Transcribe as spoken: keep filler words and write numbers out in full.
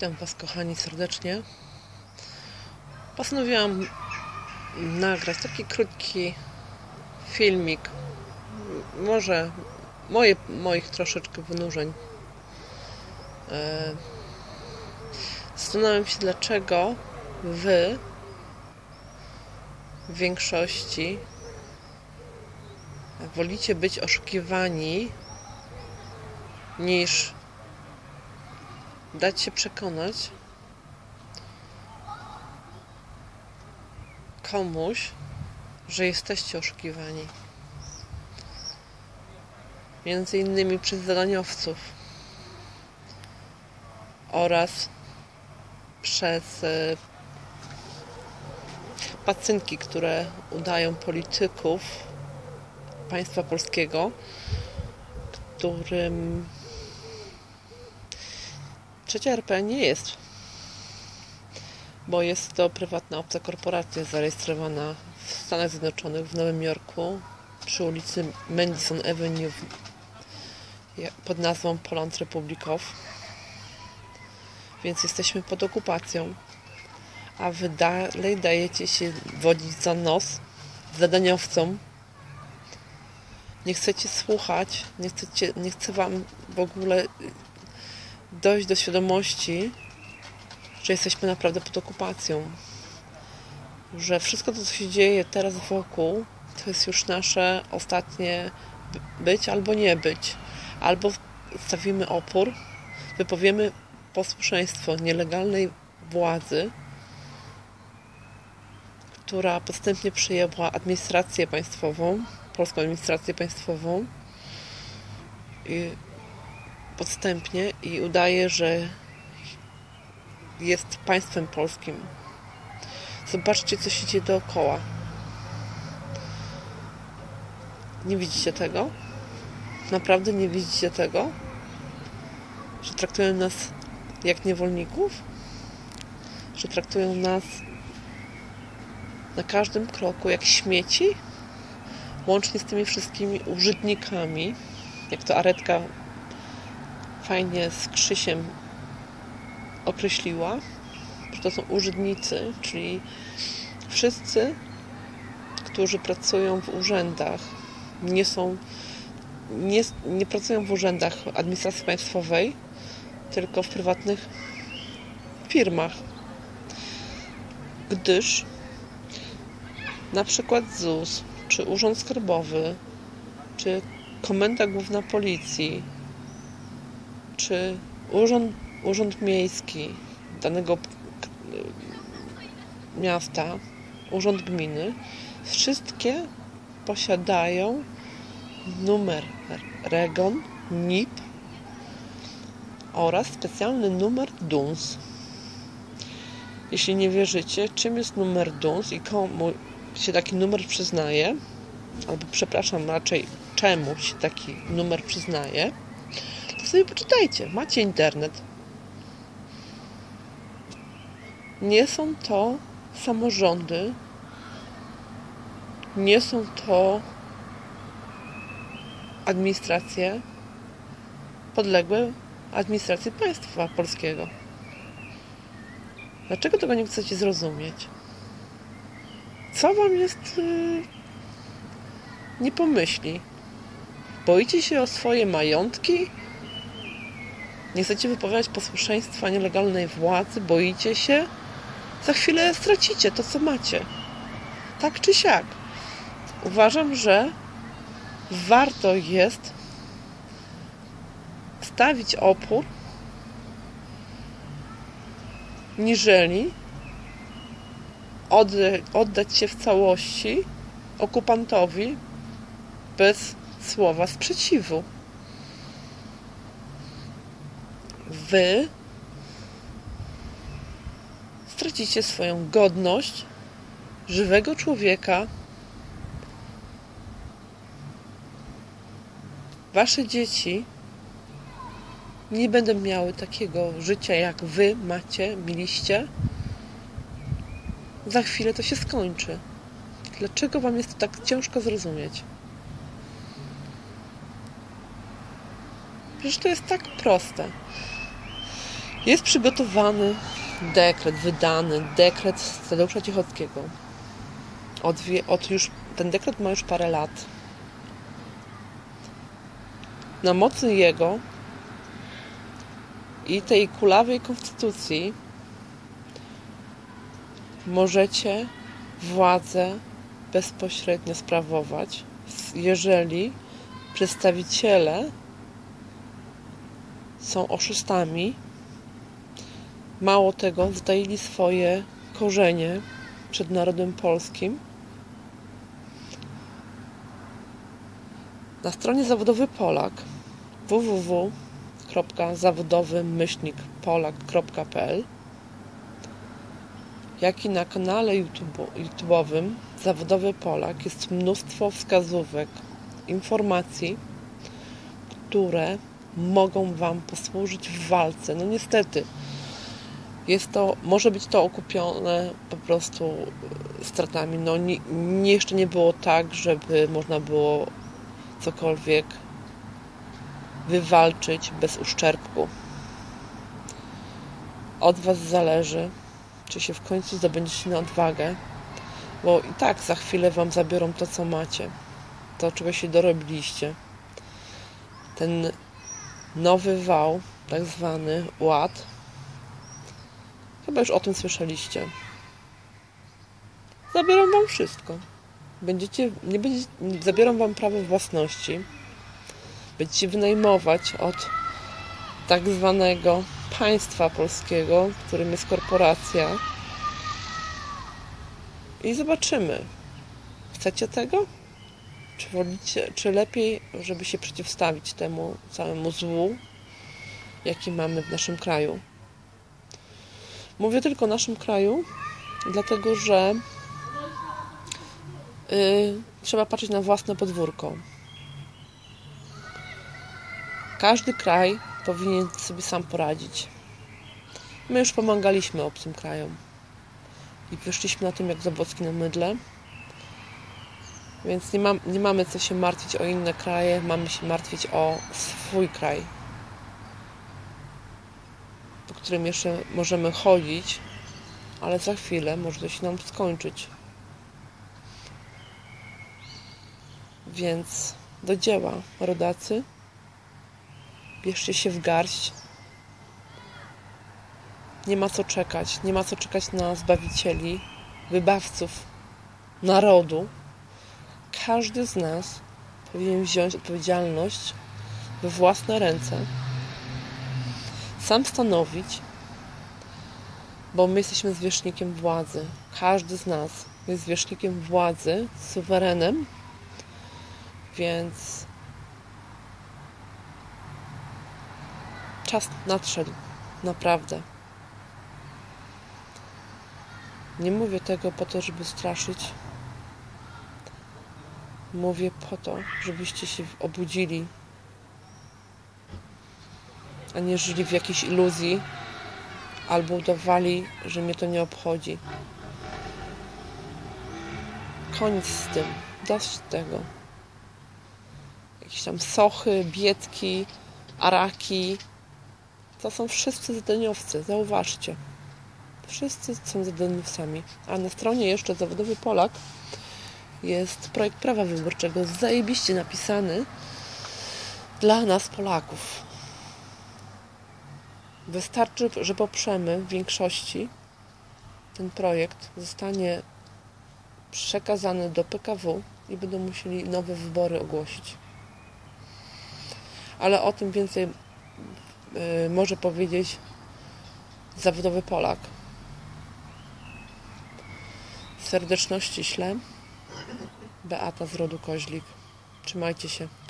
Witam Was, kochani, serdecznie. Postanowiłam nagrać taki krótki filmik, może moje, moich troszeczkę wynurzeń. Zastanawiam się, dlaczego Wy w większości wolicie być oszukiwani, niż dać się przekonać komuś, że jesteście oszukiwani. Między innymi przez zadaniowców oraz przez pacynki, które udają polityków państwa polskiego, którym Trzecia R P nie jest, bo jest to prywatna obca korporacja zarejestrowana w Stanach Zjednoczonych, w Nowym Jorku, przy ulicy Madison Avenue pod nazwą Poland Republic of. Więc jesteśmy pod okupacją, a wy dalej dajecie się wodzić za nos zadaniowcom. Nie chcecie słuchać, nie chcecie, nie chce wam w ogóle dojść do świadomości, że jesteśmy naprawdę pod okupacją. Że wszystko to, co się dzieje teraz wokół, to jest już nasze ostatnie być albo nie być. Albo stawimy opór, wypowiemy posłuszeństwo nielegalnej władzy, która podstępnie przejęła administrację państwową, polską administrację państwową i podstępnie i udaje, że jest państwem polskim. Zobaczcie, co się dzieje dookoła. Nie widzicie tego? Naprawdę nie widzicie tego? Że traktują nas jak niewolników? Że traktują nas na każdym kroku jak śmieci? Łącznie z tymi wszystkimi użytkownikami, jak to Aretka fajnie z Krzysiem określiła, że to są urzędnicy, czyli wszyscy, którzy pracują w urzędach, nie są, nie, nie pracują w urzędach administracji państwowej, tylko w prywatnych firmach. Gdyż na przykład Z U S, czy Urząd Skarbowy, czy Komenda Główna Policji, czy urząd, urząd miejski danego miasta, urząd gminy, wszystkie posiadają numer REGON, N I P oraz specjalny numer D U N S. Jeśli nie wierzycie, czym jest numer D U N S i komu się taki numer przyznaje, albo przepraszam, raczej czemu się taki numer przyznaje, to sobie poczytajcie. Macie internet. Nie są to samorządy, nie są to administracje podległe administracji państwa polskiego. Dlaczego tego nie chcecie zrozumieć? Co wam jest yy, nie pomyśli? Boicie się o swoje majątki? Nie chcecie wypowiadać posłuszeństwa nielegalnej władzy? Boicie się? Za chwilę stracicie to, co macie. Tak czy siak. Uważam, że warto jest stawić opór, niżeli oddać się w całości okupantowi bez słowa sprzeciwu. Wy stracicie swoją godność żywego człowieka. Wasze dzieci nie będą miały takiego życia, jak wy macie, mieliście. Za chwilę to się skończy. Dlaczego wam jest to tak ciężko zrozumieć? Przecież to jest tak proste. Jest przygotowany dekret, wydany dekret Tadeusza Cichockiego. Od, od już, ten dekret ma już parę lat. Na mocy jego i tej kulawej konstytucji możecie władzę bezpośrednio sprawować, jeżeli przedstawiciele są oszustami. Mało tego, zdaili swoje korzenie przed narodem polskim. Na stronie Zawodowy Polak w w w kropka zawodowy myślnik polak kropka p l, jak i na kanale YouTube, YouTube'owym Zawodowy Polak jest mnóstwo wskazówek, informacji, które mogą Wam posłużyć w walce. No niestety, jest to, może być to okupione po prostu stratami. No nie, nie, jeszcze nie było tak, żeby można było cokolwiek wywalczyć bez uszczerbku. Od Was zależy, czy się w końcu zdobędziecie na odwagę, bo i tak za chwilę Wam zabiorą to, co macie, to, czego się dorobiliście. Ten nowy wał, tak zwany ład, chyba już o tym słyszeliście. Zabiorą Wam wszystko. Będziecie, nie będziecie, zabiorą Wam prawo własności. Będziecie wynajmować od tak zwanego państwa polskiego, którym jest korporacja. I zobaczymy. Chcecie tego? Czy wolicie, czy lepiej, żeby się przeciwstawić temu całemu złu, jaki mamy w naszym kraju? Mówię tylko o naszym kraju, dlatego że yy, trzeba patrzeć na własne podwórko. Każdy kraj powinien sobie sam poradzić. My już pomagaliśmy obcym krajom i wyszliśmy na tym jak Zabłocki na mydle, więc nie, mam, nie mamy co się martwić o inne kraje, mamy się martwić o swój kraj, po którym jeszcze możemy chodzić, ale za chwilę może to się nam skończyć. Więc do dzieła, rodacy. Bierzcie się w garść. Nie ma co czekać. Nie ma co czekać na zbawicieli, wybawców narodu. Każdy z nas powinien wziąć odpowiedzialność we własne ręce. Sam stanowić, bo my jesteśmy zwierzchnikiem władzy. Każdy z nas jest zwierzchnikiem władzy, suwerenem, więc czas nadszedł, naprawdę. Nie mówię tego po to, żeby straszyć. Mówię po to, żebyście się obudzili, a nie żyli w jakiejś iluzji albo udawali, że mnie to nie obchodzi. Koniec z tym. Dość tego. Jakieś tam sochy, biedki, araki. To są wszyscy zadaniowcy, zauważcie. Wszyscy są zadaniowcami. A na stronie jeszcze Zawodowy Polak jest projekt prawa wyborczego zajebiście napisany dla nas Polaków. Wystarczy, że poprzemy w większości ten projekt, zostanie przekazany do P K W i będą musieli nowe wybory ogłosić. Ale o tym więcej yy, może powiedzieć Zawodowy Polak. Serdeczności ślę. Beata z rodu Koźlik. Trzymajcie się.